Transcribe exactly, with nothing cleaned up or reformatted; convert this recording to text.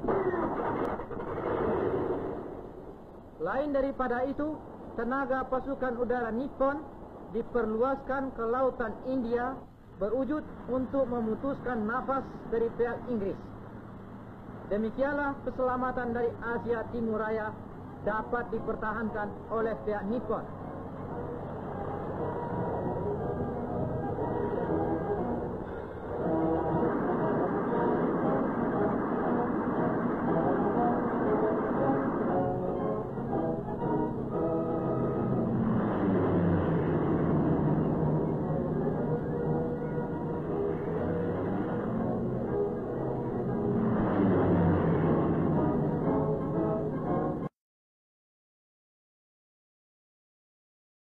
Lain daripada itu, tenaga pasukan udara Nippon diperluaskan ke lautan India berwujud untuk memutuskan nafas dari pihak Inggris. Demikianlah keselamatan dari Asia Timur Raya dapat dipertahankan oleh pihak Nippon.